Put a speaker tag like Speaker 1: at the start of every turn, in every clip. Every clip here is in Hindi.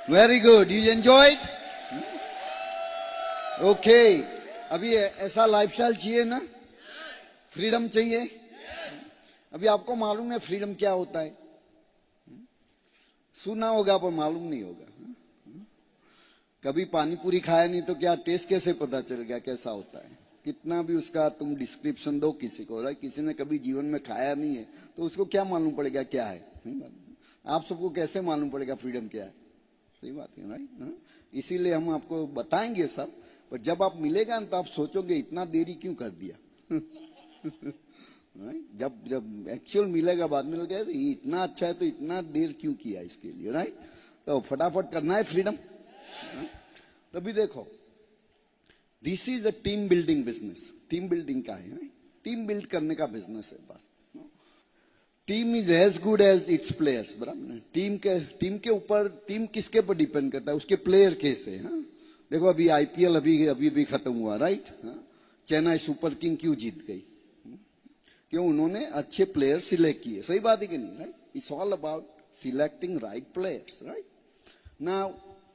Speaker 1: Very good, you enjoyed? Okay, अभी ऐसा लाइफस्टाइल चाहिए ना, फ्रीडम चाहिए। अभी आपको मालूम है फ्रीडम क्या होता है? सुना होगा पर मालूम नहीं होगा। कभी पानी पूरी खाया नहीं तो क्या टेस्ट कैसे पता चल गया कैसा होता है? कितना भी उसका तुम डिस्क्रिप्शन दो किसी को, राइट? किसी ने कभी जीवन में खाया नहीं है तो उसको क्या मालूम पड़ेगा क्या है? नहीं मालूम। आप सबको कैसे मालूम पड़ेगा फ्रीडम क्या है? सही बात है, राइट? इसीलिए हम आपको बताएंगे सब, पर जब आप मिलेगा ना तो आप सोचोगे इतना देरी क्यों कर दिया। जब जब एक्चुअल मिलेगा बाद में लगेगा ये इतना अच्छा है तो इतना देर क्यों किया इसके लिए, राइट? तो फटाफट करना है फ्रीडम। तभी देखो, this is a team building business. Team building का है, टीम बिल्ड करने का बिजनेस है बस। Team is as good as its players, बराबर? टीम के ऊपर, टीम किसके पर डिपेंड करता है? उसके प्लेयर कैसे। हाँ, देखो अभी आईपीएल अभी भी खत्म हुआ, राइट? चेन्नई सुपर किंग क्यों जीत गई? क्यों? उन्होंने अच्छे प्लेयर सिलेक्ट किए। सही बात है कि नहीं, right? It's all about selecting right players, right? Now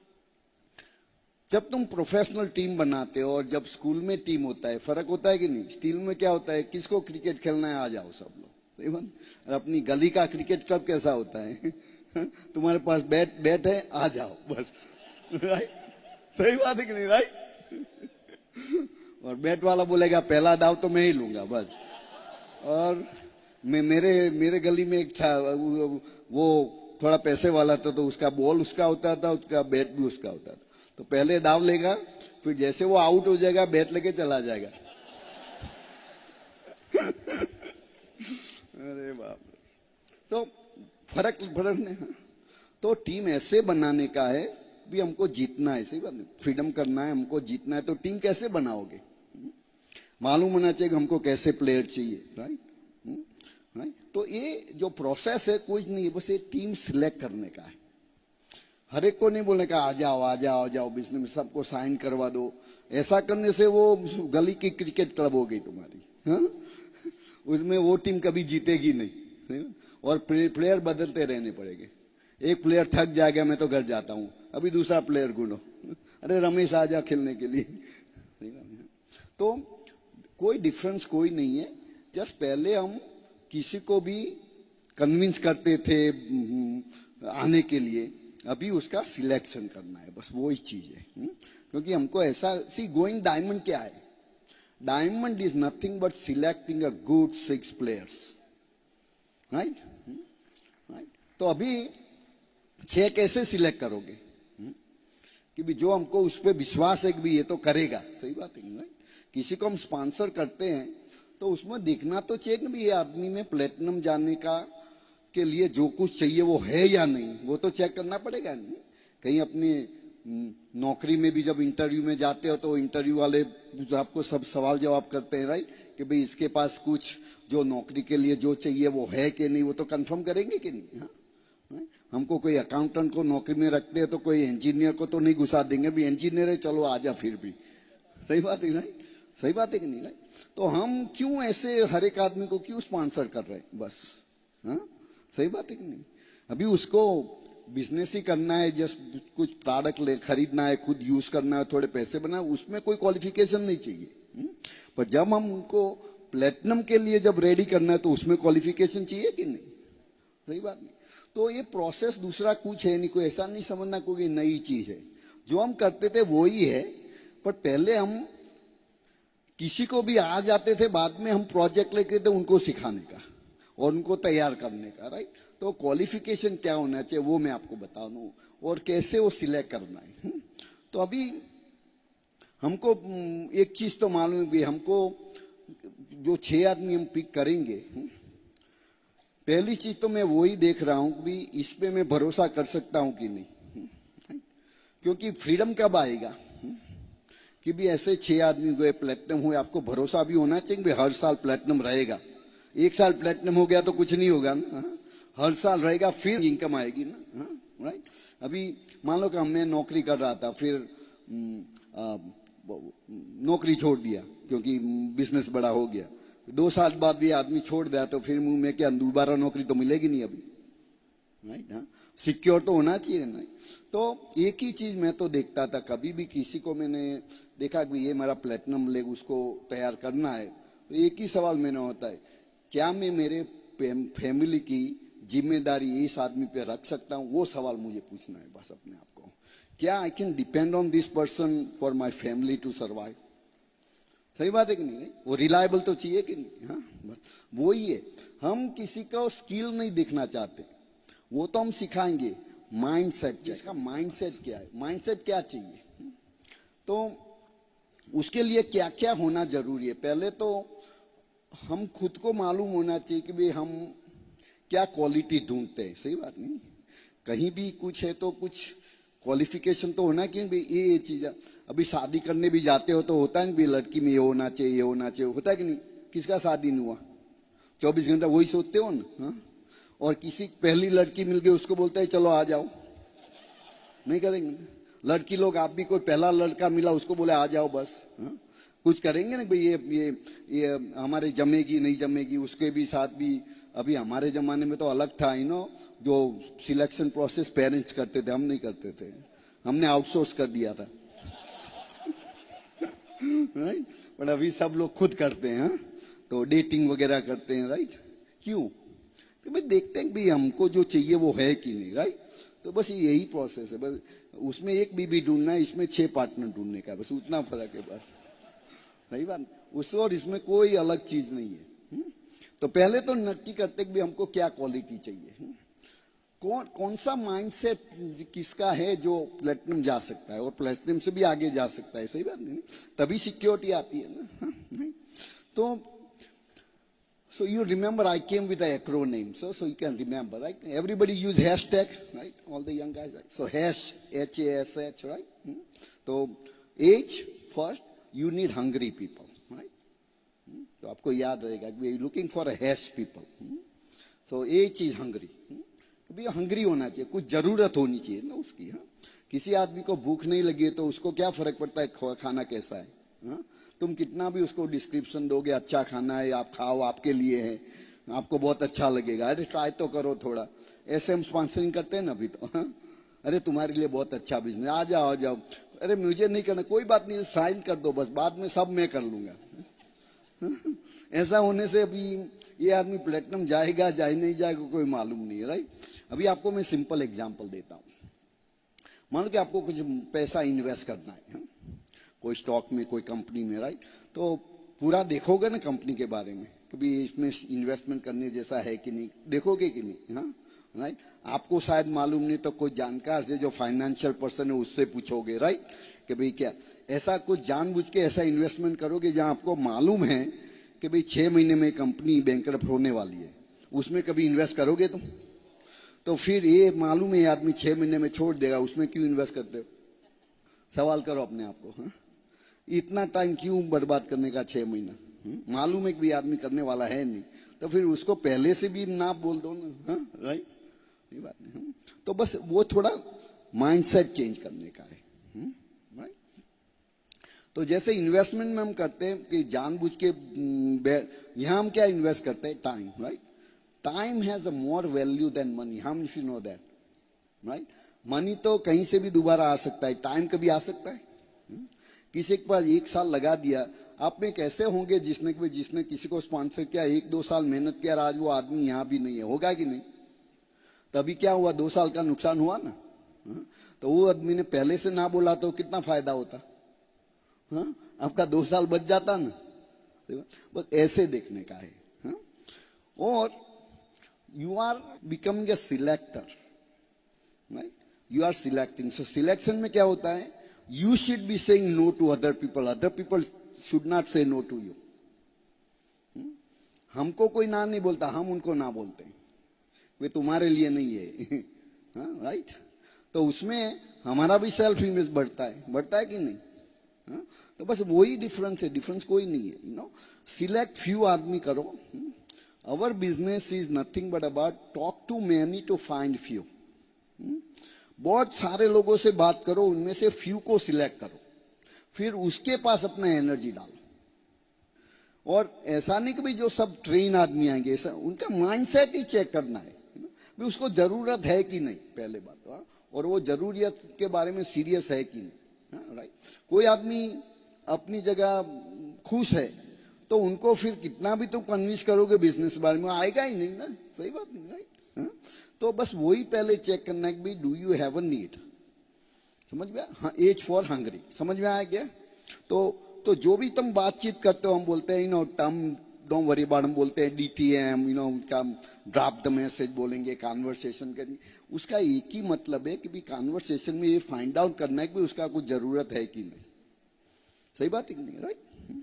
Speaker 1: जब तुम प्रोफेशनल टीम बनाते हो और जब स्कूल में टीम होता है, फर्क होता है कि नहीं? स्कूल में क्या होता है, किसको क्रिकेट खेलना है आ जाओ सब लोग, और अपनी गली का क्रिकेट क्लब कैसा होता है? तुम्हारे पास बैट है आ जाओ बस, राइट? सही बात है कि नहीं, राइट? और बैट वाला बोलेगा पहला दाव तो मैं ही लूंगा बस। और मेरे गली में एक था, वो थोड़ा पैसे वाला था तो उसका बॉल उसका होता था, उसका बैट भी उसका होता था। तो पहले दाव लेगा, फिर जैसे वो आउट हो जाएगा बैट लेके चला जाएगा। अरे बाप रे! तो फर्क नहीं। तो टीम ऐसे बनाने का है भी हमको जीतना है। सही बात है, फ्रीडम करना है, हमको जीतना है। तो टीम कैसे बनाओगे? मालूम होना चाहिए हमको कैसे प्लेयर चाहिए, राइट? राइट? तो ये जो प्रोसेस है कुछ नहीं है, बस ये टीम सिलेक्ट करने का है। हर एक को नहीं बोलने का आ जाओ आ जाओ आ जाओ बिजनेस में सबको साइन करवा दो। ऐसा करने से वो गली की क्रिकेट क्लब हो गई तुम्हारी। हाँ? उसमें वो टीम कभी जीतेगी नहीं, और प्लेयर बदलते रहने पड़ेंगे। एक प्लेयर थक जाएगा मैं तो घर जाता हूं, अभी दूसरा प्लेयर ढूंढो। अरे रमेश आ जा खेलने के लिए। तो कोई डिफरेंस कोई नहीं है। जस्ट पहले हम किसी को भी कन्विंस करते थे आने के लिए, अभी उसका सिलेक्शन करना है, बस वो ही चीज है। क्योंकि हमको ऐसा गोइंग डायमंड क्या है? Diamond is nothing but selecting a good 6 players, right? Right? तो अभी 6 कैसे सिलेक्ट करोगे? कि भी जो हमको उस पर विश्वास है कि भी ये तो करेगा। सही बात है, राइट? किसी को हम स्पॉन्सर करते हैं तो उसमें दिखना तो चाहिए कि भी ये आदमी में प्लेटिनम जाने का के लिए जो कुछ चाहिए वो है या नहीं, वो तो चेक करना पड़ेगा। नहीं कहीं अपनी नौकरी में भी जब इंटरव्यू में जाते हो तो इंटरव्यू वाले आपको सब सवाल जवाब करते हैं, राइट? कि भाई इसके पास कुछ जो नौकरी के लिए जो चाहिए वो है कि नहीं, वो तो कंफर्म करेंगे कि नहीं। हाँ? हमको कोई अकाउंटेंट को नौकरी में रखते हैं तो कोई इंजीनियर को तो नहीं घुसा देंगे, भी इंजीनियर है चलो आजा फिर भी। सही बात है, राइट? सही बात है कि नहीं, राइट? तो हम क्यों ऐसे हर एक आदमी को क्यों स्पॉन्सर कर रहे हैं बस? हाँ? सही बात है कि नहीं? अभी उसको बिजनेस ही करना है, जस्ट कुछ प्रोडक्ट खरीदना है, खुद यूज करना है, थोड़े पैसे बनाए, उसमें कोई क्वालिफिकेशन नहीं चाहिए। पर जब हम उनको प्लेटिनम के लिए जब रेडी करना है तो उसमें क्वालिफिकेशन चाहिए कि नहीं? सही बात नहीं? तो ये प्रोसेस दूसरा कुछ है नहीं, कोई ऐसा नहीं समझना कोई नई चीज है। जो हम करते थे वो ही है, पर पहले हम किसी को भी आ जाते थे, बाद में हम प्रोजेक्ट लेके थे उनको सिखाने का और उनको तैयार करने का, राइट? तो क्वालिफिकेशन क्या होना चाहिए वो मैं आपको बता दूं, और कैसे वो सिलेक्ट करना है। तो अभी हमको एक चीज तो मालूम है, हमको जो 6 आदमी हम पिक करेंगे, पहली चीज तो मैं वो ही देख रहा हूं कि इस पे मैं भरोसा कर सकता हूं कि नहीं। क्योंकि फ्रीडम कब आएगा कि भी ऐसे 6 आदमी हुए प्लेटिनम हुए, आपको भरोसा भी होना चाहिए कि हर साल प्लेटिनम रहेगा। एक साल प्लेटिनम हो गया तो कुछ नहीं होगा ना, हर साल रहेगा फिर इनकम आएगी ना, राइट? अभी मान लो कि मैं नौकरी कर रहा था, फिर नौकरी छोड़ दिया क्योंकि बिजनेस बड़ा हो गया। 2 साल बाद भी आदमी छोड़ दिया तो फिर मुंह में क्या, दोबारा नौकरी तो मिलेगी नहीं अभी, राइट? सिक्योर तो होना चाहिए ना। तो एक ही चीज मैं तो देखता था, कभी भी किसी को मैंने देखा कि ये मेरा प्लेटिनम लेग उसको तैयार करना है, तो एक ही सवाल मैंने होता है, क्या मैं मेरे फैमिली की जिम्मेदारी इस आदमी पे रख सकता हूं? वो सवाल मुझे पूछना है बस अपने आप को। क्या I can depend on this person for my family to survive? सही बात है कि नहीं? वो रिलायबल तो चाहिए कि नहीं? हाँ, बस वो ही है। हम किसी को स्किल नहीं देखना चाहते, वो तो हम सिखाएंगे। माइंडसेट, इसका माइंडसेट क्या है, माइंडसेट क्या चाहिए, तो उसके लिए क्या क्या होना जरूरी है। पहले तो हम खुद को मालूम होना चाहिए कि भाई हम क्या क्वालिटी ढूंढते हैं। सही बात नहीं? कहीं भी कुछ है तो कुछ क्वालिफिकेशन तो होना कि भाई ये चीज है। अभी शादी करने भी जाते हो तो होता है भाई लड़की में ये होना चाहिए, ये होना चाहिए, होता है कि नहीं? किसका शादी नहीं हुआ? 24 घंटा वही सोचते हो ना। हाँ? और किसी पहली लड़की मिल गई उसको बोलता है चलो आ जाओ, नहीं करेंगे? लड़की लोग आप भी कोई पहला लड़का मिला उसको बोले आ जाओ बस। हाँ? कुछ करेंगे ना भाई ये हमारे जमेगी नहीं जमेगी, उसके भी साथ भी। अभी हमारे जमाने में तो अलग था, जो सिलेक्शन प्रोसेस पेरेंट्स करते थे, हम नहीं करते थे, हमने आउटसोर्स कर दिया था। राइट? बट अभी सब लोग खुद करते हैं। हाँ? तो डेटिंग वगैरह करते हैं। राइट? क्यों? तो भाई देखते हैं भाई हमको जो चाहिए वो है कि नहीं। राइट? तो बस यही प्रोसेस है। बस उसमें एक बीबी ढूंढना है, इसमें 6 पार्टनर ढूंढने का, बस उतना फर्क है बस। सही बात? उस और इसमें कोई अलग चीज नहीं है। तो पहले तो नक्की करते कि हमको क्या क्वालिटी चाहिए, कौन सा माइंडसेट किसका है जो प्लेटिनम जा सकता है और प्लेटिनम से भी आगे जा सकता है। सही बात नहीं? तभी सिक्योरिटी आती है ना। हाँ? तो so you remember I came with an acronym, so you can remember, right? Everybody use hashtag, right? All the young guys, right? So hash, HASH, right? So H first, you need hungry people, right? तो आपको याद रहेगा कि we are looking for a hash people. So H is hungry. भी हंग्री होना चाहिए, कुछ जरूरत होनी चाहिए ना उसकी। हाँ? किसी आदमी को भूख नहीं लगी है तो उसको क्या फर्क पड़ता है खाना कैसा है? हाँ? तुम कितना भी उसको डिस्क्रिप्शन दोगे, अच्छा खाना है आप खाओ, आपके लिए है, आपको बहुत अच्छा लगेगा, अरे ट्राई तो करो थोड़ा। ऐसे हम स्पॉन्सरिंग करते हैं ना अभी तो। हाँ? अरे तुम्हारे लिए बहुत अच्छा बिजनेस, आ जाओ आ जाओ। अरे मुझे नहीं करना, कोई बात नहीं, साइन कर दो बस, बाद में सब मैं कर लूंगा। ऐसा होने से अभी ये आदमी प्लेटिनम जाएगा जाए नहीं जाएगा कोई मालूम नहीं है। राइट? अभी आपको मैं सिंपल एग्जांपल देता हूं। मान लो कि आपको कुछ पैसा इन्वेस्ट करना है, कोई स्टॉक में, कोई कंपनी में। राइट? तो पूरा देखोगे ना कंपनी के बारे में, कभी इसमें इन्वेस्टमेंट करने जैसा है कि नहीं, देखोगे कि नहीं? हाँ? राइट? आपको शायद मालूम नहीं तो कोई जानकार से जो फाइनेंशियल पर्सन है उससे पूछोगे। राइट? कि भाई क्या ऐसा कुछ जानबूझ के ऐसा इन्वेस्टमेंट करोगे जहां आपको मालूम है कि भाई 6 महीने में कंपनी बैंकरप्ट होने वाली है, उसमें कभी इन्वेस्ट करोगे तुम? तो फिर ये मालूम है आदमी 6 महीने में छोड़ देगा, उसमें क्यों इन्वेस्ट करते हो? सवाल करो अपने आप को। हाँ? इतना टाइम क्यों बर्बाद करने का 6 महीना? मालूम है कि भी आदमी करने वाला है नहीं, तो फिर उसको पहले से भी ना बोल दो ना। हाँ? राइट? ये बात नहीं। तो बस वो थोड़ा माइंडसेट चेंज करने का है। राइट? तो जैसे इन्वेस्टमेंट में हम करते हैं कि जानबूझ के यहां हम क्या इन्वेस्ट करते हैं? Time. Right? Time has a more value than money, हम if you know that. Right? Money तो कहीं से भी दोबारा आ सकता है, टाइम कभी आ सकता है? किसी के पास 1 साल लगा दिया, आप में कैसे होंगे जिसने किसी को स्पॉन्सर किया, 1-2 साल मेहनत किया, आज वो आदमी यहां भी नहीं है, होगा कि नहीं? तभी क्या हुआ? 2 साल का नुकसान हुआ ना। तो वो आदमी ने पहले से ना बोला तो कितना फायदा होता? हाँ? आपका 2 साल बच जाता ना। बस ऐसे देखने का है। हाँ? और you are becoming a selector. Right? You are selecting. So selection में क्या होता है? You should be saying no to other people should not say no to you. हमको कोई ना नहीं बोलता, हम उनको ना बोलते हैं, वे तुम्हारे लिए नहीं है। हाँ? राइट? तो उसमें हमारा भी सेल्फ इमेज बढ़ता है कि नहीं? हाँ? तो बस वही डिफरेंस है, डिफरेंस कोई नहीं है। सिलेक्ट फ्यू आदमी करो। Our business is nothing but about talk to many to find few. बहुत सारे लोगों से बात करो, उनमें से फ्यू को सिलेक्ट करो, फिर उसके पास अपना एनर्जी डालो। और ऐसा नहीं कि भाई जो सब ट्रेन आदमी आएंगे, ऐसा उनका माइंडसेट ही चेक करना है। भी उसको जरूरत है कि नहीं, पहले बात। हाँ? और वो जरूरियत के बारे में सीरियस है कि नहीं। हाँ, राइट। कोई आदमी अपनी जगह खुश है तो उनको फिर कितना भी तुम कन्विंस करोगे बिजनेस के बारे में, आएगा ही नहीं ना। सही बात नहीं, राइट। हाँ? तो बस वही पहले चेक करना है कि do you have a need. समझ में? हाँ, एज फॉर हंग्री। समझ में आया क्या? तो जो भी तुम बातचीत करते हो, हम बोलते हैं टर्म डोंट वरी अबाउट, हम बोलते हैं DTM, उनका ड्रॉप द मैसेज बोलेंगे, कॉन्वर्सेशन करेंगे। उसका एक ही मतलब है कि भी कॉन्वर्सेशन में ये फाइंड आउट करना है कि उसका कुछ जरूरत है कि नहीं। सही बात है कि नहीं, राइट?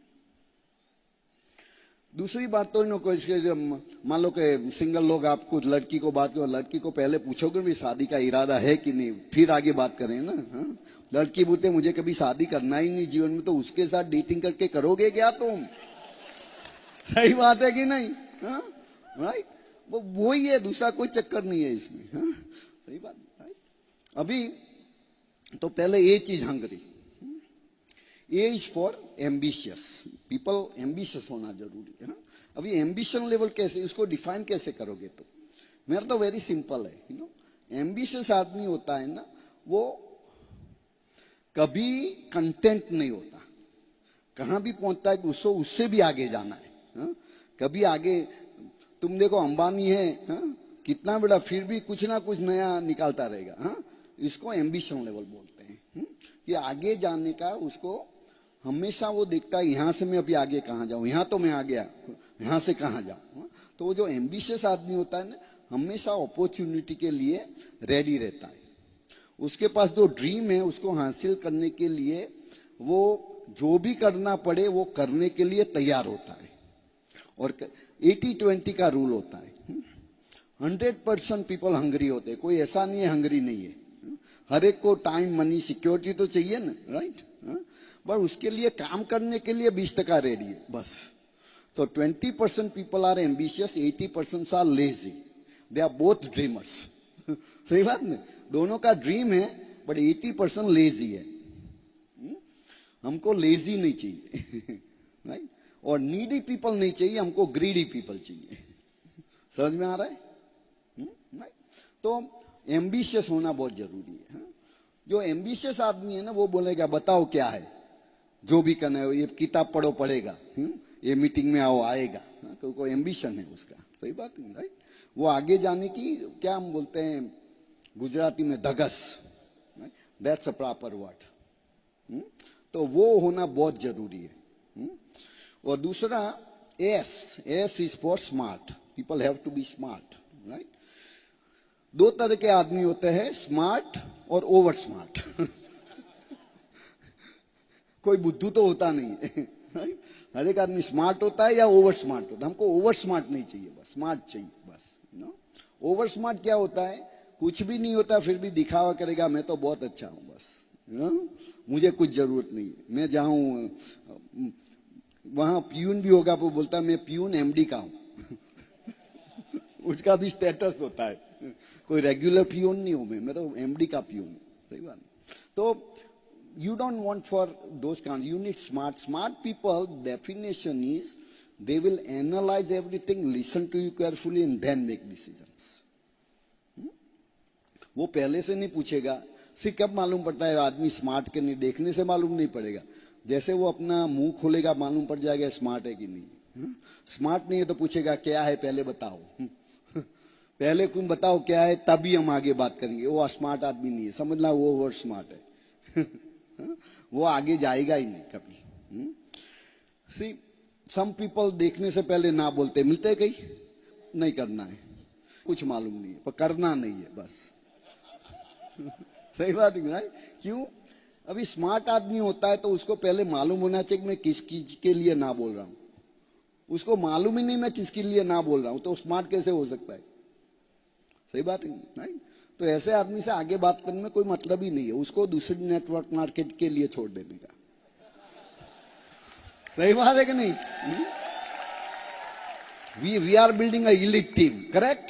Speaker 1: दूसरी बात तो मान लो कि सिंगल लोग आपको लड़की को बात करो, लड़की को पहले पूछोगे भी शादी का इरादा है कि नहीं, फिर आगे बात करें ना। हाँ? लड़की बोलते मुझे कभी शादी करना ही नहीं जीवन में, तो उसके साथ डेटिंग करके करोगे क्या तुम? सही बात है कि नहीं? हाँ? राइट। वो ही है, दूसरा कोई चक्कर नहीं है इसमें। हाँ? सही बात, राइट। अभी तो पहले ये चीज hungry, as for ambitious people, ambitious होना जरूरी है। अभी एम्बिशन लेवल कैसे, इसको डिफाइन कैसे करोगे? तो मेरा तो वेरी सिंपल है। एम्बिशियस आदमी होता है ना, वो कभी कंटेंट नहीं होता, कहां भी पहुंचता है कि उसको उससे भी आगे जाना है। हा? कभी आगे, तुम देखो अंबानी है, हा? कितना बड़ा, फिर भी कुछ ना कुछ नया निकालता रहेगा। हा? इसको एम्बिशन लेवल बोलते हैं। कि आगे जाने का उसको हमेशा वो देखता है, यहां से मैं अभी आगे कहां जाऊं, यहां तो मैं आ गया, यहां से कहां जाऊं। तो वो जो एम्बिशियस आदमी होता है ना, हमेशा अपॉर्चुनिटी के लिए रेडी रहता है। उसके पास जो ड्रीम है उसको हासिल करने के लिए वो जो भी करना पड़े वो करने के लिए तैयार होता है। और 80-20 का रूल होता है। 100% पीपल हंगरी होते हैं, कोई ऐसा नहीं है हंगरी नहीं है। हर एक को टाइम, मनी, सिक्योरिटी तो चाहिए ना, राइट। बट उसके लिए काम करने के लिए 20% रेडी है बस। तो 20% people are ambitious, 80% are lazy. They are both dreamers. सही बात नहीं, दोनों का ड्रीम है, बट 80% लेजी है। हमको लेजी नहीं चाहिए, राइट। और नीडी पीपल नहीं चाहिए, हमको ग्रीडी पीपल चाहिए। समझ में आ रहा है? राइट। तो एम्बिशियस होना बहुत जरूरी है। जो एम्बिशियस आदमी है ना, वो बोलेगा बताओ क्या है, जो भी करना है, ये किताब पढ़ो पढ़ेगा, ये मीटिंग में आओ आएगा। कोई एम्बिशन है उसका। सही बात नहीं, राइट। वो आगे जाने की, क्या हम बोलते हैं गुजराती में, धगस। That's a proper word. तो वो होना बहुत जरूरी है। और दूसरा S is for smart. People have to be smart, right. दो तरह के आदमी होते हैं, स्मार्ट और ओवर स्मार्ट। कोई बुद्धू तो होता नहीं है, राइट। हर एक आदमी स्मार्ट होता है या ओवर स्मार्ट होता है। हमको ओवर स्मार्ट नहीं चाहिए, बस स्मार्ट चाहिए बस। ओवर स्मार्ट क्या होता है? कुछ भी नहीं होता फिर भी दिखावा करेगा, मैं तो बहुत अच्छा हूं बस, मुझे कुछ जरूरत नहीं है। मैं जाऊं वहां प्यून भी होगा, वो बोलता मैं प्यून MD का हूं। उसका भी स्टेटस होता है, कोई रेगुलर प्यून नहीं हूं मैं तो MD का प्यून हूं। सही बात। तो you don't want for those kinds, you need smart people. Definition is they will analyze everything, listen to you carefully and then make decisions. वो पहले से नहीं पूछेगा। सिर्फ कब मालूम पड़ता है आदमी स्मार्ट के नहीं, देखने से मालूम नहीं पड़ेगा। जैसे वो अपना मुंह खोलेगा मालूम पड़ जाएगा स्मार्ट है कि नहीं। स्मार्ट नहीं है तो पूछेगा क्या है पहले बताओ। पहले तुम बताओ क्या है, तभी हम आगे बात करेंगे। वो स्मार्ट आदमी नहीं है, समझना वो ओवर स्मार्ट है। वो आगे जाएगा ही नहीं कभी। सी सम पीपल देखने से पहले ना बोलते, मिलते कहीं नहीं करना है, कुछ मालूम नहीं है पर करना नहीं है बस। सही बात है, क्यों? अभी स्मार्ट आदमी होता है तो उसको पहले मालूम होना चाहिए कि मैं किस चीज के लिए ना बोल रहा हूं। उसको मालूम ही नहीं मैं किसके लिए ना बोल रहा हूं, तो स्मार्ट कैसे हो सकता है? सही बात है, नहीं? तो ऐसे आदमी से आगे बात करने में कोई मतलब ही नहीं है, उसको दूसरी नेटवर्क मार्केट के लिए छोड़ देने का। सही बात है कि नहीं? We are building a elite team, correct?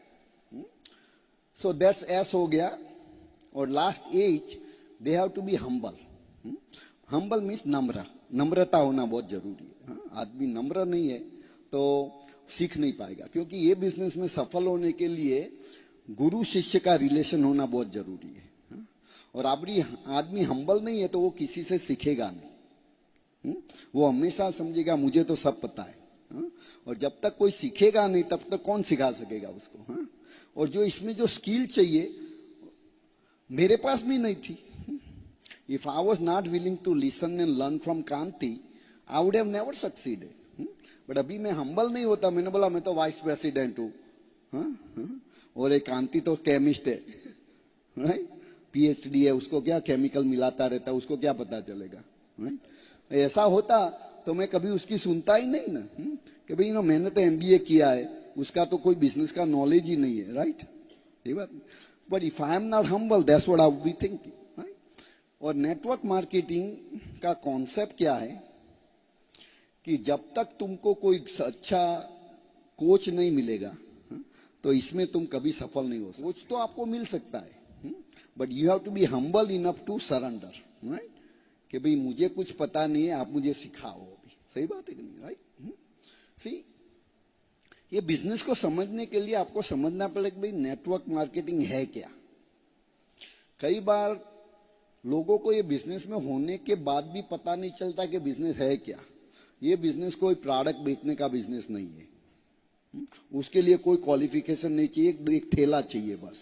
Speaker 1: So that's S हो गया। और last H, they have to be humble. Humble means नम्र, नम्रता होना बहुत जरूरी है। आदमी नम्र नहीं है तो सीख नहीं पाएगा, क्योंकि ये बिजनेस में सफल होने के लिए गुरु शिष्य का रिलेशन होना बहुत जरूरी है। और आदमी हम्बल नहीं है तो वो किसी से सीखेगा नहीं। वो हमेशा समझेगा मुझे तो सब पता है। और जब तक कोई सीखेगा नहीं तब तक कौन सिखा सकेगा उसको। और जो इसमें जो स्किल चाहिए मेरे पास भी नहीं थी। If I was not willing to listen and learn from Kanti I would have never succeeded. But अभी मैं हम्बल नहीं होता, मैंने बोला मैं तो वाइस प्रेसिडेंट हूं और एक कांति तो केमिस्ट है, राइट, पीएचडी है, उसको क्या केमिकल मिलाता रहता है, उसको क्या पता चलेगा। ऐसा होता तो मैं कभी उसकी सुनता ही नहीं ना। कि भाई मैंने तो एमबीए किया है, उसका तो कोई बिजनेस का नॉलेज ही नहीं है, राइट, ये बात। But if I am not humble that's what I would be thinking, right. और नेटवर्क मार्केटिंग का कॉन्सेप्ट क्या है कि जब तक तुमको कोई अच्छा कोच नहीं मिलेगा तो इसमें तुम कभी सफल नहीं हो सकते। कोच तो आपको मिल सकता है, but you have to be humble enough to surrender, right, कि भाई मुझे कुछ पता नहीं है, आप मुझे सिखाओ अभी। सही बात है कि नहीं, राइट। सी, ये बिजनेस को समझने के लिए आपको समझना पड़ेगा कि भाई नेटवर्क मार्केटिंग है क्या। कई बार लोगों को ये बिजनेस में होने के बाद भी पता नहीं चलता कि बिजनेस है क्या। ये बिजनेस कोई प्रोडक्ट बेचने का बिजनेस नहीं है। उसके लिए कोई क्वालिफिकेशन नहीं चाहिए, एक ठेला चाहिए बस।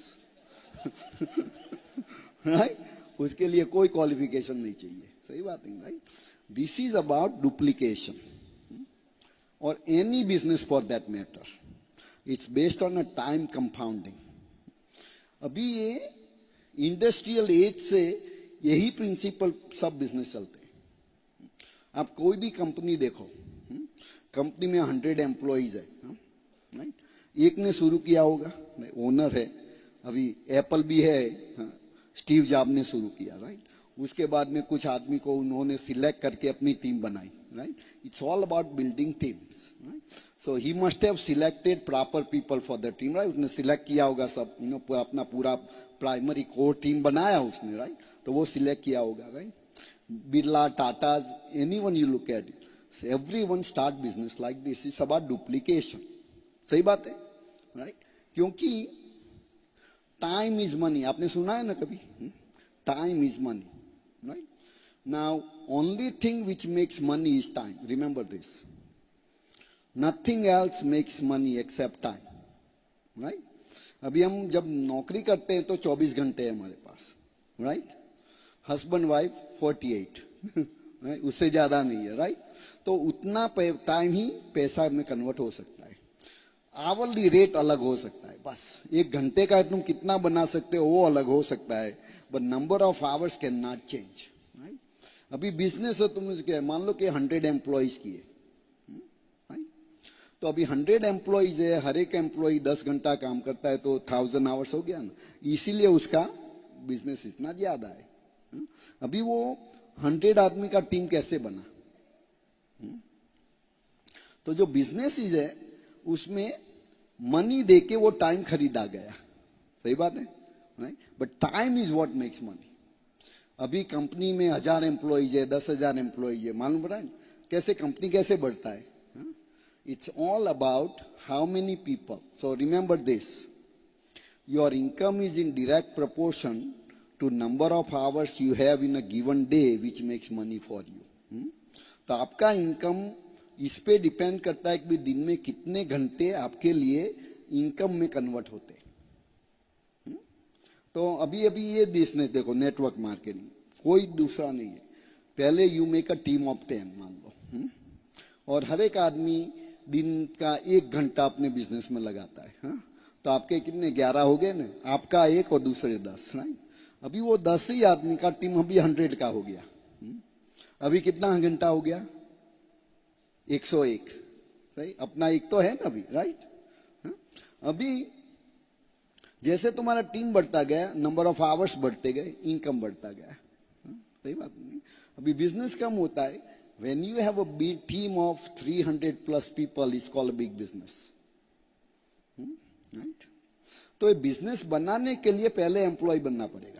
Speaker 1: राइट, उसके लिए कोई क्वालिफिकेशन नहीं चाहिए। सही बात है, right. This is about duplication और any business for that matter, it's based on a time compounding. अभी ये इंडस्ट्रियल एज से यही प्रिंसिपल सब बिजनेस चलते हैं। आप कोई भी कंपनी देखो, कंपनी में 100 एम्प्लॉइज है, राइट, एक ने शुरू किया होगा, ओनर है, अभी एप्पल भी है, स्टीव जॉब ने शुरू किया, राइट। उसके बाद में कुछ आदमी को उन्होंने सिलेक्ट करके अपनी टीम बनाई, right. It's all about building teams, right. So he must have selected proper people for the team, right. उसने सिलेक्ट किया होगा सब, अपना पूरा प्राइमरी कोर टीम बनाया उसने, राइट। तो वो सिलेक्ट किया होगा, right. Birla, Tata, anyone you look at it, everyone start business like this. It's about duplication. सही बात है, राइट। क्योंकि टाइम इज मनी, आपने सुना है ना कभी, time is money, right. Now only thing which makes money is time, remember this. Nothing else makes money except time, right. अभी हम जब नौकरी करते हैं तो 24 घंटे है हमारे पास, राइट। हस्बैंड वाइफ 48, उससे ज्यादा नहीं है, राइट। तो उतना टाइम ही पैसा में कन्वर्ट हो सकता है। आवरली रेट अलग हो सकता है, बस एक घंटे का तुम कितना बना सकते हो वो अलग हो सकता है, but number of hours can not change, right. अभी बिजनेस है, तुम मान लो कि 100 एम्प्लॉइज की है, राइट। तो अभी 100 एम्प्लॉइज है, हर एक एम्प्लॉय 10 घंटा काम करता है तो 1000 आवर्स हो गया ना, इसीलिए उसका बिजनेस इतना ज्यादा है। अभी वो 100 आदमी का टीम कैसे बना। तो जो बिजनेस है उसमें मनी देके वो टाइम खरीदा गया। सही बात है, right. But time is what makes money. अभी कंपनी में 1000 एम्प्लॉइज है, 10,000 एम्प्लॉइज है, मालूम पड़ा है कैसे कंपनी कैसे बढ़ता है। It's all about how many people. So remember this, your income is in direct proportion to number of hours you have in a given day which makes money for you. तो आपका इनकम इस पे डिपेंड करता है कि दिन में कितने घंटे आपके लिए इनकम में कन्वर्ट होते। तो अभी अभी ये बिजनेस देखो, नेटवर्क मार्केटिंग कोई दूसरा नहीं है। पहले you make a team of 10 मान लो, और हर एक आदमी दिन का 1 घंटा अपने बिजनेस में लगाता है। तो आपके कितने 11 हो गए ना, आपका 1 और दूसरे 10, राइट। अभी वो 10 ही आदमी का टीम अभी 100 का हो गया। अभी कितना घंटा हो गया, 101, सही। अपना एक तो है ना अभी, राइट। अभी जैसे तुम्हारा टीम बढ़ता गया, नंबर ऑफ आवर्स बढ़ते गए, इनकम बढ़ता गया। सही बात नहीं। अभी बिजनेस कम होता है, when you have a big team of 300+ people is called big business, right. तो ये बिजनेस बनाने के लिए पहले एम्प्लॉय बनना पड़ेगा,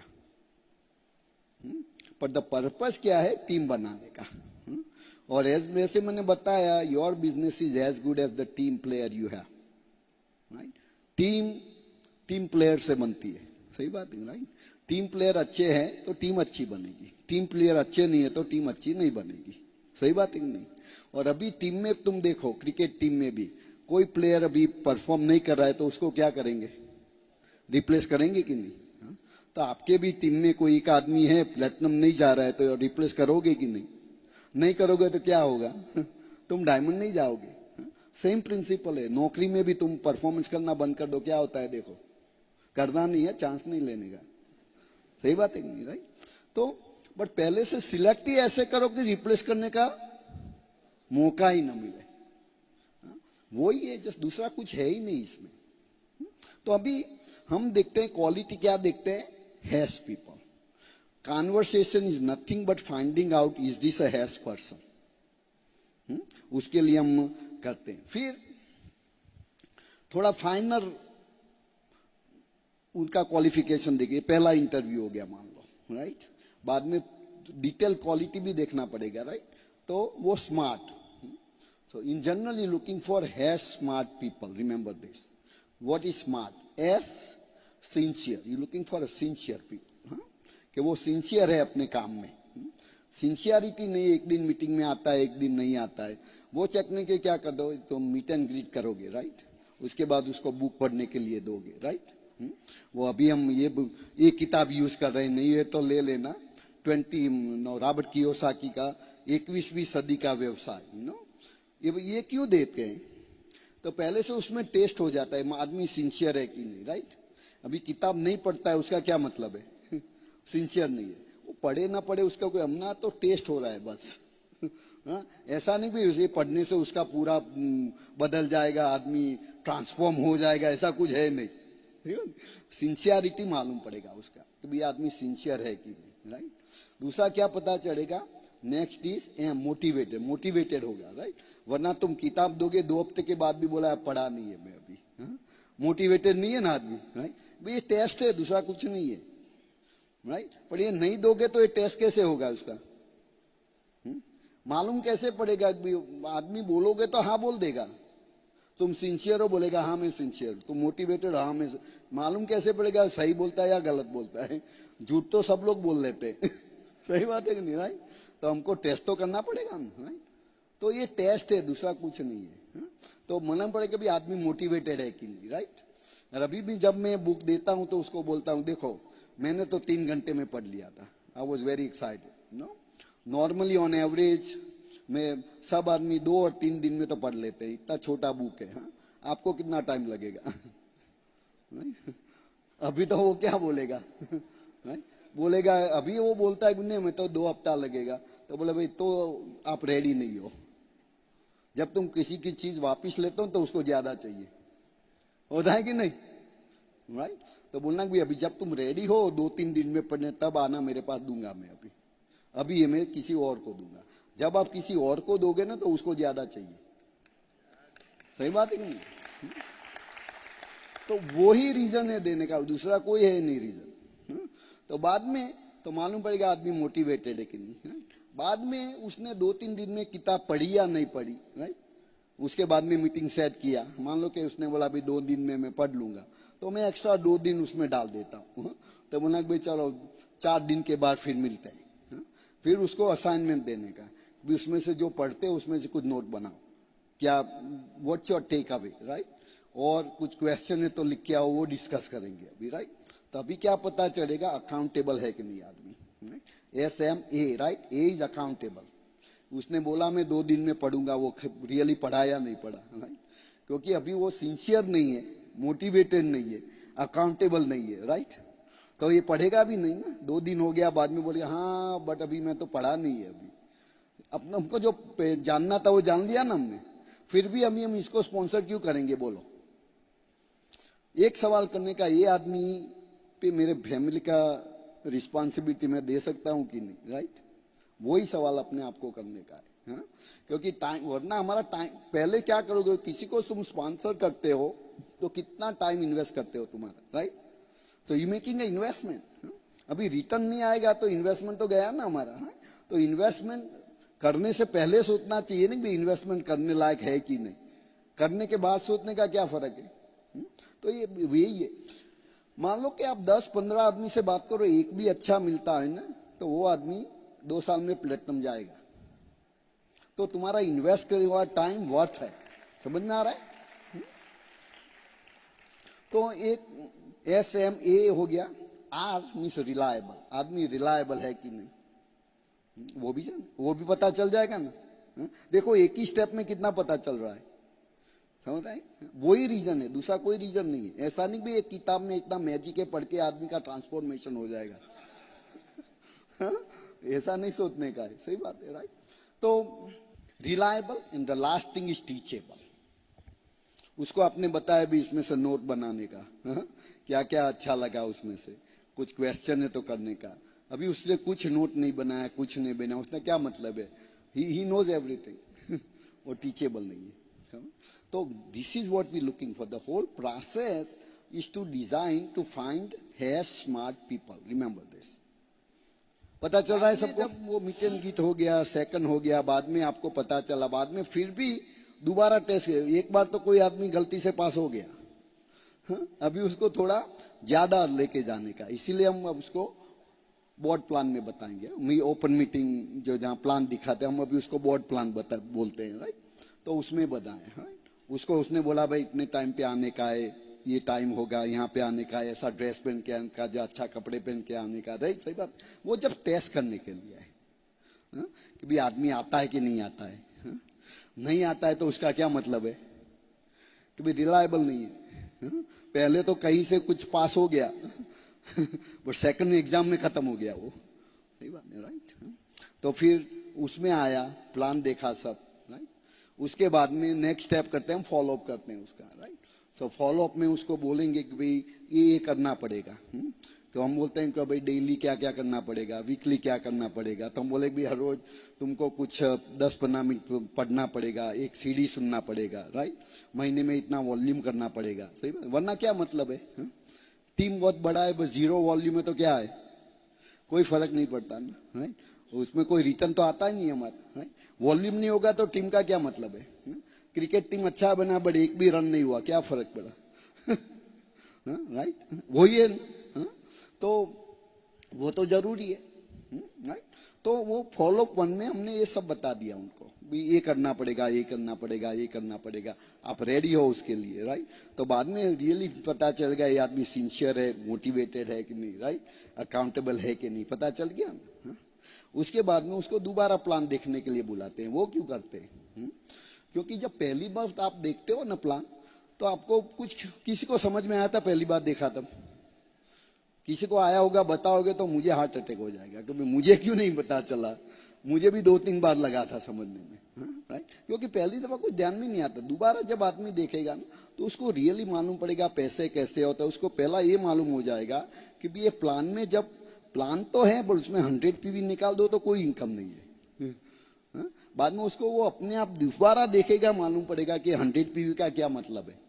Speaker 1: पर द पर्पस क्या है, टीम बनाने का। और जैसे मैंने बताया, your business is as good as the team player you have, right. Team team player से बनती है। सही बात है राइट। टीम प्लेयर अच्छे हैं तो टीम अच्छी बनेगी, टीम प्लेयर अच्छे नहीं है तो टीम अच्छी नहीं बनेगी। सही बात है कि नहीं। और अभी टीम में तुम देखो, क्रिकेट टीम में भी कोई प्लेयर अभी परफॉर्म नहीं कर रहा है तो उसको क्या करेंगे, रिप्लेस करेंगे कि नहीं। हाँ? तो आपके भी टीम में कोई एक आदमी है प्लेटिनम नहीं जा रहा है तो रिप्लेस करोगे कि नहीं। नहीं करोगे तो क्या होगा तुम डायमंड नहीं जाओगे। सेम प्रिंसिपल है, नौकरी में भी तुम परफॉर्मेंस करना बंद कर दो, क्या होता है देखो, करना नहीं है, चांस नहीं लेने का। सही बात है नहीं राइट। तो बट पहले से सिलेक्ट ही ऐसे करो कि रिप्लेस करने का मौका ही ना मिले। वो ही है, जस्ट दूसरा कुछ है ही नहीं इसमें। तो अभी हम देखते हैं क्वालिटी, क्या देखते हैं, HASH people. Conversation is nothing but finding out is this a HASH person, उसके लिए हम करते हैं। फिर थोड़ा फाइनल उनका क्वालिफिकेशन देखिए, पहला इंटरव्यू हो गया मान लो राइट, बाद में डिटेल क्वालिटी भी देखना पड़ेगा राइट। तो वो smart, so in general you looking for has smart people, remember this. What is smart? S sincere, you looking for a sincere people, हाँ? कि वो सिंसियर है अपने काम में। सिंसियरिटी नहीं एक दिन मीटिंग में आता है एक दिन नहीं आता है, वो चेकने के क्या कर दो, तो मीट एंड ग्रीट करोगे राइट, उसके बाद उसको बुक पढ़ने के लिए दोगे राइट। वो अभी हम ये किताब यूज कर रहे हैं, नहीं है तो ले लेना, 20 रॉबर्ट कियोसाकी का 21वीं सदी का व्यवसाय, ये क्यों देते हैं, तो पहले से उसमें टेस्ट हो जाता है आदमी सिंसियर है कि नहीं राइट। अभी किताब नहीं पढ़ता है उसका क्या मतलब है सिंसियर नहीं है, वो पढ़े ना पढ़े उसका कोई हमना, तो टेस्ट हो रहा है बस हाँ? ऐसा नहीं भी ये पढ़ने से उसका पूरा बदल जाएगा, आदमी ट्रांसफॉर्म हो जाएगा, ऐसा कुछ है नहीं। सिंसियरिटी मालूम पड़ेगा उसका कि भाई आदमी सिंसियर है कि नहीं राइट। दूसरा क्या पता चलेगा, नेक्स्ट इज मोटिवेटेड, मोटिवेटेड होगा राइट। वरना तुम किताब दोगे 2 हफ्ते के बाद भी बोला पढ़ा नहीं है मैं अभी, मोटिवेटेड नहीं है ना आदमी राइट। ये टेस्ट है, दूसरा कुछ नहीं है राइट। पर ये नहीं दोगे तो ये टेस्ट कैसे होगा उसका, मालूम कैसे पड़ेगा। आदमी बोलोगे तो हाँ बोल देगा, तुम सिंसियर हो बोलेगा हाँ मैं सिंसियर, तुम मोटिवेटेड हाँ मैं, मालूम कैसे पड़ेगा सही बोलता है या गलत बोलता है। झूठ तो सब लोग बोल लेते हैं सही बात है कि नहीं राइट। तो हमको टेस्ट तो करना पड़ेगा राइट। तो ये टेस्ट है, दूसरा कुछ नहीं है। तो मालूम पड़ेगा भी आदमी मोटिवेटेड है कि नहीं राइट। और अभी भी जब मैं बुक देता हूं तो उसको बोलता हूं देखो मैंने तो 3 घंटे में पढ़ लिया था, I was very excited no. Normally on average में सब आदमी 2 और 3 दिन में तो पढ़ लेते हैं, इतना छोटा बुक है। हाँ? आपको कितना टाइम लगेगा अभी तो वो क्या बोलेगा बोलेगा, अभी वो बोलता है नहीं मैं तो 2 हफ्ता लगेगा, तो बोले भाई तो आप रेडी नहीं हो। जब तुम किसी की चीज वापिस लेते हो तो उसको ज्यादा चाहिए, होता है कि नहीं राइट। तो बोलना भी अभी जब तुम रेडी हो 2-3 दिन में पढ़ने तब आना मेरे पास, दूंगा मैं अभी ये मैं किसी और को दूंगा। जब आप किसी और को दोगे ना तो उसको ज्यादा चाहिए। सही बात है कि नहीं। तो वो ही रीजन है देने का, दूसरा कोई है नहीं रीजन। तो बाद में तो मालूम पड़ेगा आदमी मोटिवेटेड है कि नहीं। बाद में उसने 2-3 दिन में किताब पढ़ी या नहीं पढ़ी राइट। उसके बाद में मीटिंग सेट किया, मान लो कि उसने बोला अभी 2 दिन में मैं पढ़ लूंगा, तो मैं एक्स्ट्रा 2 दिन उसमें डाल देता हूँ। तो बोला भाई चलो 4 दिन के बाद फिर मिलते हैं। फिर उसको असाइनमेंट देने का, उसमें से जो पढ़ते हो उसमें से कुछ नोट बनाओ, क्या what's your takeaway right. और कुछ क्वेश्चन है तो लिख के आओ, वो डिस्कस करेंगे अभी राइट। तो अभी क्या पता चलेगा अकाउंटेबल है कि नहीं आदमी। SMA right, A is accountable. उसने बोला मैं 2 दिन में पढ़ूंगा, वो रियली पढ़ा या नहीं पढ़ा राइट। क्योंकि अभी वो सिंसियर नहीं है, मोटिवेटेड नहीं है, अकाउंटेबल नहीं है राइट। तो ये पढ़ेगा भी नहीं ना, 2 दिन हो गया बाद में बोलेगा हाँ बट अभी मैं तो पढ़ा नहीं है अभी। अपना हमको जो जानना था वो जान लिया ना हमने, फिर भी हम इसको स्पॉन्सर क्यों करेंगे बोलो। एक सवाल करने का, ये आदमी पे मेरे फैमिली का रिस्पॉन्सिबिलिटी मैं दे सकता हूं कि नहीं राइट। वही सवाल अपने आप को करने का है। हाँ? क्योंकि टाइम, वरना हमारा टाइम, पहले क्या करोगे, किसी को तुम स्पॉन्सर करते हो तो कितना टाइम इन्वेस्ट करते हो तुम्हारा राइट। तो यू मेकिंग ए इन्वेस्टमेंट, अभी रिटर्न नहीं आएगा तो इन्वेस्टमेंट तो गया ना हमारा। तो इन्वेस्टमेंट करने से पहले सोचना चाहिए ना कि इन्वेस्टमेंट करने लायक है कि नहीं, करने के बाद सोचने का क्या फर्क है। तो ये यही है। मान लो कि आप 10-15 आदमी से बात करो, एक भी अच्छा मिलता है ना, तो वो आदमी 2 साल में प्लेटिनम जाएगा। तो तुम्हारा इन्वेस्ट करे हुआ टाइम वर्थ है। समझ में आ रहा है? तो एक SMA हो गया। R मीन्स रिलायबल, आदमी रिलायबल है कि नहीं, वो भी पता चल जाएगा ना। देखो एक ही स्टेप में कितना पता चल रहा है, समझ रहे हैं? वही रीजन है, दूसरा कोई रीजन नहीं है। ऐसा नहीं भी एक किताब में इतना मैजिक है, पढ़ के आदमी का ट्रांसफॉर्मेशन हो जाएगा। ऐसा नहीं सोचने का है, सही बात है, राइट? तो reliable and the last thing is teachable. उसको आपने बताया भी इसमें से नोट बनाने का, क्या क्या अच्छा लगा उसमें से, कुछ क्वेश्चन है तो करने का। अभी उसने कुछ नोट नहीं बनाया, कुछ नहीं बनाया, उसने क्या मतलब है? He knows everything. वो टीचेबल नहीं है। तो this is what we looking for. The whole process is to design to find HASH smart people. Remember this. पता चल रहा है सबको? जब वो मीट एंड गीट हो गया, सेकंड हो गया, बाद में आपको पता चला, बाद में फिर भी दोबारा टेस्ट। एक बार तो कोई आदमी गलती से पास हो गया, अभी उसको थोड़ा ज्यादा लेके जाने का, इसीलिए हम अब उसको बोर्ड प्लान में बताएंगे। ओपन मीटिंग जो जहाँ प्लान दिखाते हैं, हम अभी उसको बोर्ड प्लान बोलते हैं, राइट? तो उसमें बताएं, राइट? उसको उसने बोला भाई इतने टाइम पे आने का है, ये टाइम होगा, यहाँ पे आने का है, ऐसा ड्रेस पहन के आने का, जो अच्छा कपड़े पहन के आने का, राइट? सही बात। वो जब टेस्ट करने के लिए है कि भाई आदमी आता है कि नहीं आता है। नहीं आता है तो उसका क्या मतलब है? कि भाई रिलायबल नहीं है। पहले तो कहीं से कुछ पास हो गया, बट सेकंड एग्जाम में खत्म हो गया वो। सही बात है, राइट? तो फिर उसमें आया, प्लान देखा सब, राइट? उसके बाद में नेक्स्ट स्टेप करते हैं, हम फॉलो अप करते हैं उसका, राइट? सो फॉलो अप में उसको बोलेंगे कि भाई ये करना पड़ेगा। तो हम बोलते हैं कि भाई डेली क्या क्या करना पड़ेगा, वीकली क्या करना पड़ेगा। तो हम बोले भाई हर रोज तुमको कुछ 10-15 मिनट पढ़ना पड़ेगा, एक सीडी सुनना पड़ेगा, राइट? महीने में इतना वॉल्यूम करना पड़ेगा। सही बात, वरना क्या मतलब है? टीम बहुत बड़ा है, बस 0 वॉल्यूम है तो क्या है, कोई फर्क नहीं पड़ता ना, राइट? उसमें कोई रिटर्न तो आता ही नहीं हमारा, राइट? वॉल्यूम नहीं होगा तो टीम का क्या मतलब है? क्रिकेट टीम अच्छा बना बट एक भी रन नहीं हुआ, क्या फर्क पड़ा? राइट? वही है ना? तो वो तो जरूरी है, राइट? तो वो फॉलो अप 1 में हमने ये सब बता दिया उनको, भी ये करना पड़ेगा, ये करना पड़ेगा, ये करना पड़ेगा, आप रेडी हो उसके लिए, राइट? तो बाद में रियली पता चल गया ये आदमी सिंसियर है, मोटिवेटेड है कि नहीं, राइट? अकाउंटेबल है कि नहीं, पता चल गया ना? उसके बाद में उसको दोबारा प्लान देखने के लिए बुलाते हैं। वो क्यों करते हैं? क्योंकि जब पहली बार आप देखते हो ना प्लान, तो आपको कुछ किसी को समझ में आया था पहली बार देखा तब, किसी को आया होगा, बताओगे तो मुझे हार्ट अटैक हो जाएगा, क्योंकि मुझे क्यों नहीं पता चला, मुझे भी 2-3 बार लगा था समझने में, राइट? क्योंकि पहली दफा कुछ ध्यान में नहीं आता। दोबारा जब आदमी देखेगा ना, तो उसको रियली मालूम पड़ेगा पैसे कैसे होता है। उसको पहला ये मालूम हो जाएगा कि भी ये प्लान में, जब प्लान तो है पर उसमें 100 PV निकाल दो तो कोई इनकम नहीं है। बाद में उसको वो अपने आप दोबारा देखेगा, मालूम पड़ेगा कि 100 PV का क्या मतलब है।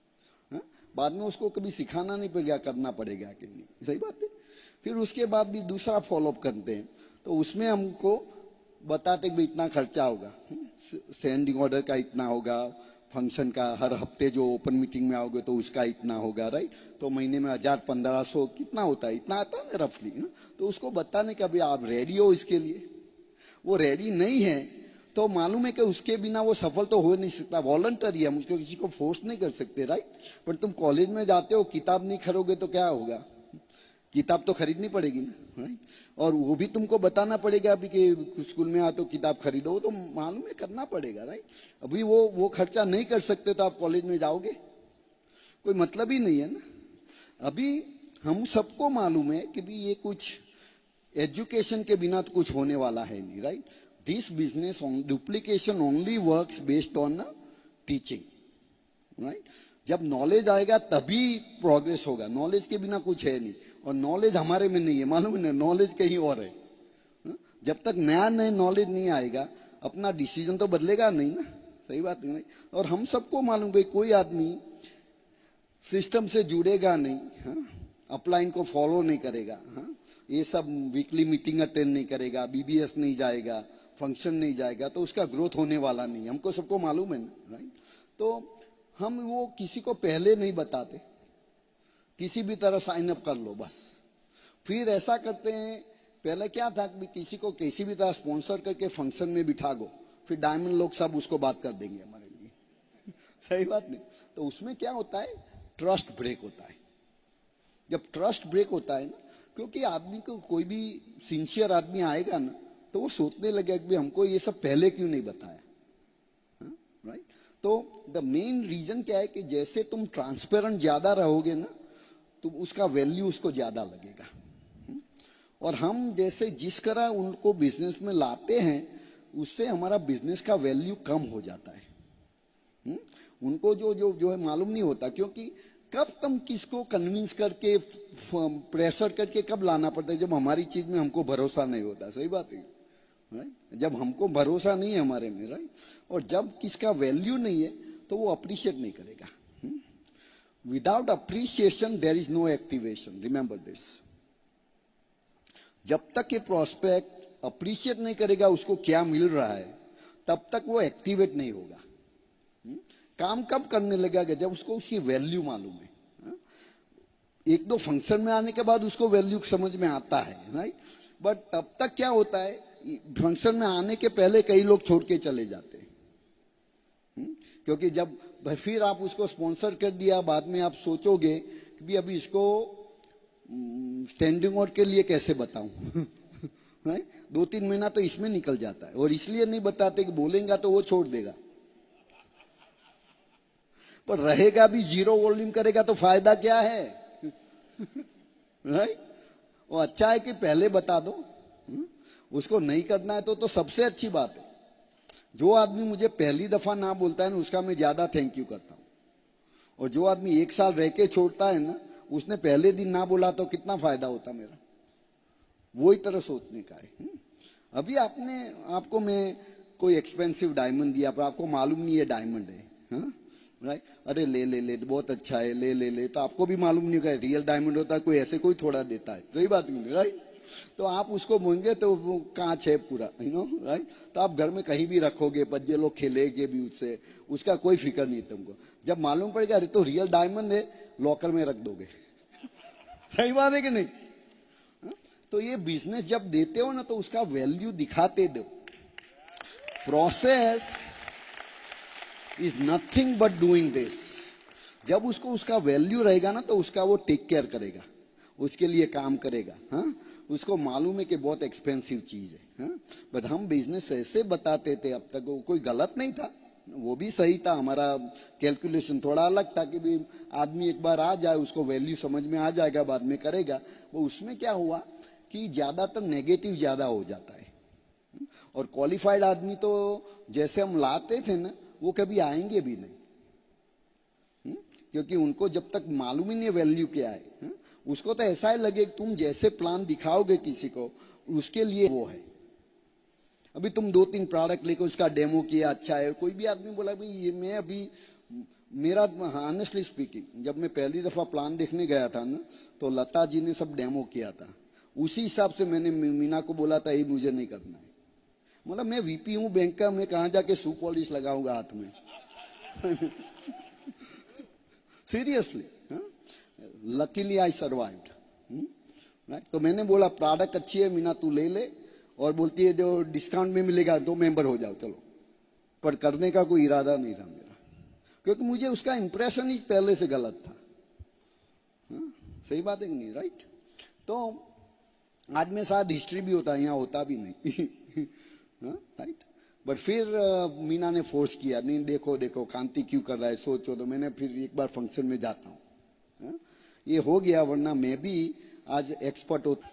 Speaker 1: बाद में उसको कभी सिखाना नहीं पड़ेगा, करना पड़ेगा कि नहीं। सही बात है। फिर उसके बाद भी दूसरा फॉलोअप करते हैं, तो उसमें हमको बताते कि इतना खर्चा होगा, सेंडिंग ऑर्डर का इतना होगा, फंक्शन का हर हफ्ते जो ओपन मीटिंग में आओगे तो उसका इतना होगा, राइट? तो महीने में 1000-1500 कितना होता है, इतना आता है ना रफली। तो उसको बताने का भी आप रेडी हो इसके लिए। वो रेडी नहीं है तो मालूम है कि उसके बिना वो सफल तो हो नहीं सकता। वॉलंटरी है, हम उसको किसी को फोर्स नहीं कर सकते, राइट? पर तुम कॉलेज में जाते हो, किताब नहीं खरीदोगे तो क्या होगा? किताब तो खरीदनी पड़ेगी ना, राइट? और वो भी तुमको बताना पड़ेगा अभी कि स्कूल में आ तो किताब खरीदो, तो मालूम है करना पड़ेगा, राइट? अभी वो खर्चा नहीं कर सकते तो आप कॉलेज में जाओगे, कोई मतलब ही नहीं है ना। अभी हम सबको मालूम है कि भी ये कुछ एजुकेशन के बिना तो कुछ होने वाला है नहीं, right? This business duplication only works based on teaching, right? जब नॉलेज आएगा तभी प्रोग्रेस होगा, नॉलेज के बिना कुछ है नहीं। और नॉलेज हमारे में नहीं है, मालूम है ना, नॉलेज कहीं और है। जब तक नया नया नॉलेज नहीं आएगा, अपना डिसीजन तो बदलेगा नहीं ना। सही बात नहीं? और हम सबको मालूम है कोई आदमी सिस्टम से जुड़ेगा नहीं, अपलाइन को फॉलो नहीं करेगा, ये सब वीकली मीटिंग अटेंड नहीं करेगा, BBS नहीं जाएगा, फंक्शन नहीं जाएगा, तो उसका ग्रोथ होने वाला नहीं। हमको सबको मालूम है ना, राइट? तो हम वो किसी को पहले नहीं बताते किसी भी तरह साइन अप कर लो बस। फिर ऐसा करते हैं, पहले क्या था कि किसी को किसी भी तरह स्पॉन्सर करके फंक्शन में बिठा दो, फिर डायमंड लोग सब उसको बात कर देंगे हमारे लिए। सही बात नहीं? तो उसमें क्या होता है, ट्रस्ट ब्रेक होता है। जब ट्रस्ट ब्रेक होता है ना, क्योंकि आदमी को कोई भी सिंसियर आदमी आएगा ना, तो वो सोचने लगेगा कि हमको ये सब पहले क्यों नहीं बताया, राइट? तो द मेन रीजन क्या है कि जैसे तुम ट्रांसपेरेंट ज्यादा रहोगे ना, तो उसका वैल्यू उसको ज्यादा लगेगा। और हम जैसे जिस तरह उनको बिजनेस में लाते हैं, उससे हमारा बिजनेस का वैल्यू कम हो जाता है। उनको जो जो जो है मालूम नहीं होता, क्योंकि कब तुम किसको कन्विंस करके प्रेशर करके कब लाना पड़ता है, जब हमारी चीज में हमको भरोसा नहीं होता। सही बात है, राइट? जब हमको भरोसा नहीं है हमारे में, राइट? और जब किसका वैल्यू नहीं है तो वो अप्रिशिएट नहीं करेगा। Without appreciation there is no activation, remember this. जब तक ये प्रोस्पेक्ट अप्रिशिएट नहीं करेगा उसको क्या मिल रहा है, तब तक वो एक्टिवेट नहीं होगा। काम कब करने लगेगा, जब उसको उसकी वैल्यू मालूम है। एक दो फंक्शन में आने के बाद उसको वैल्यू समझ में आता है, राइट? बट तब तक क्या होता है, फंक्शन में आने के पहले कई लोग छोड़ के चले जाते हैं। क्योंकि जब फिर आप उसको स्पॉन्सर कर दिया, बाद में आप सोचोगे कि भी अभी इसको स्टैंडिंग आउट के लिए कैसे बताऊं। राइट? 2-3 महीना तो इसमें निकल जाता है, और इसलिए नहीं बताते कि बोलेगा तो वो छोड़ देगा। पर रहेगा भी, जीरो वॉल्यूम करेगा तो फायदा क्या है? राइट? वो अच्छा है कि पहले बता दो। उसको नहीं करना है तो सबसे अच्छी बात है। जो आदमी मुझे पहली दफा ना बोलता है ना, उसका मैं ज्यादा थैंक यू करता हूं। और जो आदमी 1 साल रह के छोड़ता है ना, उसने पहले दिन ना बोला तो कितना फायदा होता मेरा। वो ही तरह सोचने का है। अभी आपको मैं कोई एक्सपेंसिव डायमंड दिया, पर आपको मालूम नहीं है डायमंड है, राइट? अरे ले ले ले, बहुत अच्छा है, ले ले ले, तो आपको भी मालूम नहीं होगा रियल डायमंड होता है, कोई ऐसे कोई थोड़ा देता है। सही बात नहीं, राइट? तो आप उसको बोलेंगे तो वो कांच है पूरा, राइट? तो आप घर में कहीं भी रखोगे, बच्चे लोग खेलेंगे भी उससे, उसका कोई फिक्र नहीं तुमको। जब मालूम पड़ेगा अरे तो रियल डायमंड है, लॉकर में रख दोगे। सही बात है कि नहीं? तो ये बिजनेस जब देते हो ना, तो उसका वैल्यू दिखाते दो। Process is nothing but doing this. जब उसको उसका वैल्यू रहेगा ना, तो उसका वो टेक केयर करेगा, उसके लिए काम करेगा। उसको मालूम है कि बहुत एक्सपेंसिव चीज है। बट हम बिजनेस ऐसे बताते थे अब तक, वो कोई गलत नहीं था, वो भी सही था। हमारा कैलकुलेशन थोड़ा अलग था कि भी आदमी एक बार आ जाए, उसको वैल्यू समझ में आ जाएगा, बाद में करेगा। वो उसमें क्या हुआ कि ज्यादातर नेगेटिव ज्यादा हो जाता है। और क्वालिफाइड आदमी तो जैसे हम लाते थे ना, वो कभी आएंगे भी नहीं। क्योंकि उनको जब तक मालूम ही नहीं वैल्यू क्या है, उसको तो ऐसा ही लगे कि तुम जैसे प्लान दिखाओगे किसी को, उसके लिए वो है। अभी तुम 2-3 प्रोडक्ट लेकर उसका डेमो किया, अच्छा है, कोई भी आदमी बोला भाई ये मैं अभी मेरा ऑनेस्टली स्पीकिंग, जब मैं पहली दफा प्लान देखने गया था ना, तो लता जी ने सब डेमो किया था। उसी हिसाब से मैंने मीना को बोला था ये मुझे नहीं करना है। मतलब मैं वीपी हूं बैंक का, मैं कहां जाके शू पॉलिश लगाऊंगा हाथ में। Seriously, luckily I survived. तो मैंने बोला प्रोडक्ट अच्छी है मीना, तू ले ले, और बोलती है जो डिस्काउंट में मिलेगा तो मेंबर हो जाओ। चलो, पर करने का कोई इरादा नहीं था मेरा, क्योंकि मुझे उसका इंप्रेशन ही पहले से गलत था। सही बात है कि नहीं, राइट? तो आज में शायद हिस्ट्री भी होता है, यहाँ होता भी नहीं। राइट? बट फिर मीना ने फोर्स किया, नहीं देखो देखो कांति क्यों कर रहा है, सोचो। तो मैंने फिर एक बार फंक्शन में जाता हूँ, ये हो गया, वरना मैं भी आज एक्सपर्ट होता।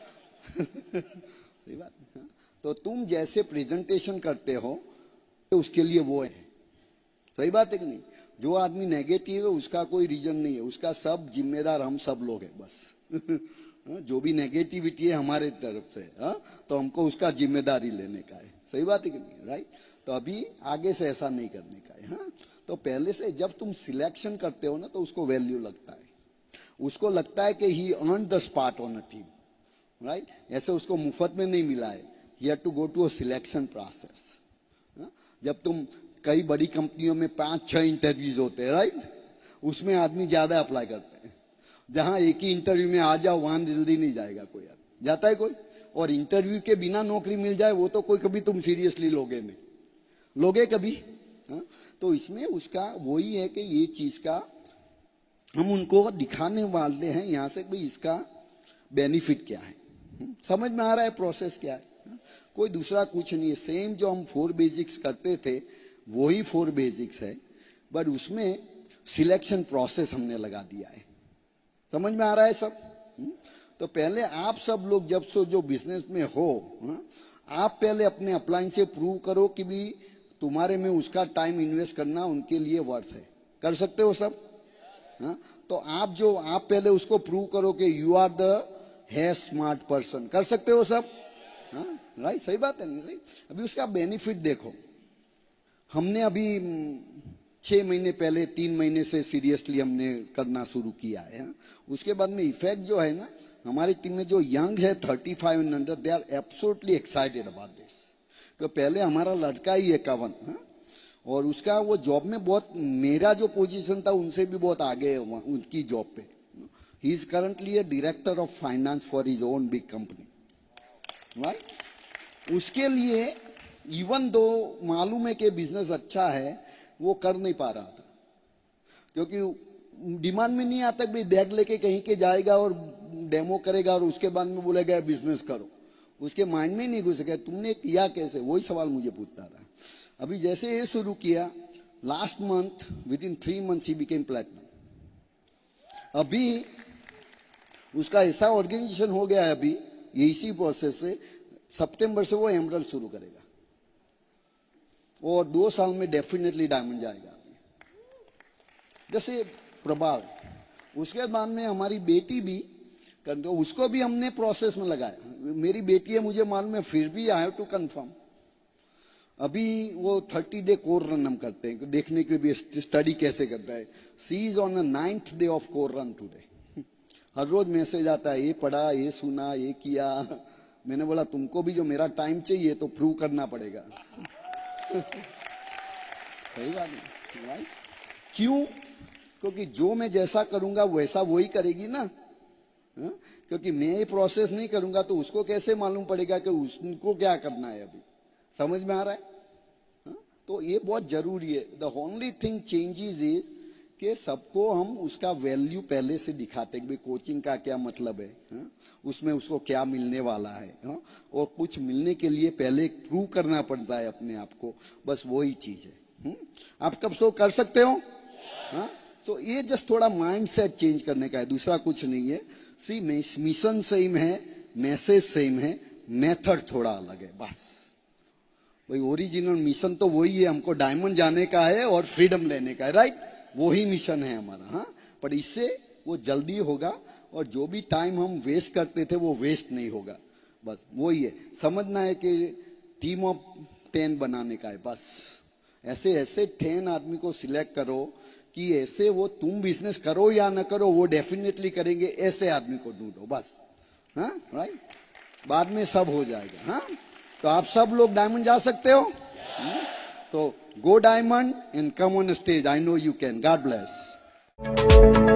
Speaker 1: सही बात। तो तुम जैसे प्रेजेंटेशन करते हो, तो उसके लिए वो है। सही बात है कि नहीं? जो आदमी नेगेटिव है उसका कोई रीजन नहीं है, उसका सब जिम्मेदार हम सब लोग हैं बस। जो भी नेगेटिविटी है हमारे तरफ से, तो हमको उसका जिम्मेदारी लेने का है। सही बात है कि नहीं, राइट? तो अभी आगे से ऐसा नहीं करने का है। तो पहले से जब तुम सिलेक्शन करते हो ना, तो उसको वैल्यू लगता है, उसको लगता है कि he earn the spot on a team, right? ऐसे उसको मुफ्त में नहीं मिला है, he had to go to a selection process. जब तुम कई बड़ी कंपनियों में 5-6 इंटरव्यूज होते हैं, राइट? उसमें आदमी ज्यादा अप्लाई करते हैं। जहां एक ही इंटरव्यू में आ जाओ वहां जल्दी नहीं जाएगा कोई आदमी, जाता है कोई? और इंटरव्यू के बिना नौकरी मिल जाए वो तो कोई कभी तुम सीरियसली लोगे नहीं, लोगे कभी? हा? तो इसमें उसका वही है कि ये चीज का हम उनको दिखाने वाले हैं यहां से भाई इसका बेनिफिट क्या है, समझ में आ रहा है प्रोसेस क्या है? कोई दूसरा कुछ नहीं है, सेम जो हम 4 बेसिक्स करते थे वही 4 बेसिक्स है, बट उसमें सिलेक्शन प्रोसेस हमने लगा दिया है। समझ में आ रहा है सब? तो पहले आप सब लोग जब से जो बिजनेस में हो, आप पहले अपने अपलाइन से प्रूव करो कि भी तुम्हारे में उसका टाइम इन्वेस्ट करना उनके लिए वर्थ है। कर सकते हो सब? तो आप पहले उसको प्रूव करो कि यू आर द है स्मार्ट पर्सन। कर सकते हो सब? राइट, सही बात है नहीं? राइट, अभी उसका बेनिफिट देखो। हमने अभी 6 महीने पहले 3 महीने से सीरियसली हमने करना शुरू किया है। उसके बाद में इफेक्ट जो है ना, हमारी टीम में जो यंग है 35 and under, they are absolutely excited about this. तो पहले हमारा लड़का ही 51 और उसका वो जॉब में बहुत, मेरा जो पोजीशन था उनसे भी बहुत आगे है उनकी जॉब पे। He is currently a director of finance for his own big company, right? उसके लिए इवन दो मालूम है कि बिजनेस अच्छा है, वो कर नहीं पा रहा था क्योंकि डिमांड में नहीं आता कि बैग लेके कहीं के जाएगा और डेमो करेगा और उसके बाद में बोलेगा बिजनेस करो। उसके माइंड में नहीं घुस गया तुमने किया कैसे, वही सवाल मुझे पूछता रहा। अभी जैसे ये शुरू किया, last month within 3 months he became platinum. अभी उसका ऐसा ऑर्गेनाइजेशन हो गया है, अभी इसी प्रोसेस से सितंबर से वो एमरल्ड शुरू करेगा और 2 साल में डेफिनेटली डायमंड जाएगा। जैसे प्रभाव, उसके बाद में हमारी बेटी भी, तो उसको भी हमने प्रोसेस में लगाया। मेरी बेटी है मुझे मालूम है, फिर भी आई हैव टू कंफर्म। अभी वो 30 डे कोर रन हम करते हैं, देखने के लिए स्टडी कैसे करता है। She is on the 9th day of core run today. हर रोज मैसेज आता है, ये पढ़ा, ये सुना, ये किया। मैंने बोला तुमको भी जो मेरा टाइम चाहिए तो प्रूव करना पड़ेगा। सही बात है, राइट? क्यों? क्योंकि जो मैं जैसा करूंगा वैसा वही करेगी ना। क्योंकि मैं ये प्रोसेस नहीं करूंगा तो उसको कैसे मालूम पड़ेगा कि उसको क्या करना है। अभी समझ में आ रहा है? तो ये बहुत जरूरी है। The only thing changes is कि सबको हम उसका वैल्यू पहले से दिखाते हैं कि कोचिंग का क्या मतलब है, उसमें उसको क्या मिलने वाला है, और कुछ मिलने के लिए पहले प्रूव करना पड़ता है अपने आप को। बस वही चीज है। आप कब तो कर सकते हो? तो ये जस्ट थोड़ा माइंड सेट चेंज करने का है, दूसरा कुछ नहीं है। सी मिशन सेम है, मैसेज सेम है, मेथड थोड़ा अलग है, बस। भाई ओरिजिनल मिशन तो वही है, हमको डायमंड जाने का है और फ्रीडम लेने का है, राइट? वही मिशन है हमारा। पर इससे वो जल्दी होगा और जो भी टाइम हम वेस्ट करते थे वो वेस्ट नहीं होगा। बस वही है, समझना है कि टीम ऑफ 10 बनाने का है, बस। ऐसे ऐसे 10 आदमी को सिलेक्ट करो कि ऐसे वो तुम बिजनेस करो या ना करो वो डेफिनेटली करेंगे, ऐसे आदमी को ढूंढो, बस। राइट? बाद में सब हो जाएगा। तो आप सब लोग डायमंड जा सकते हो। तो go diamond and come on stage. I know you can. God bless.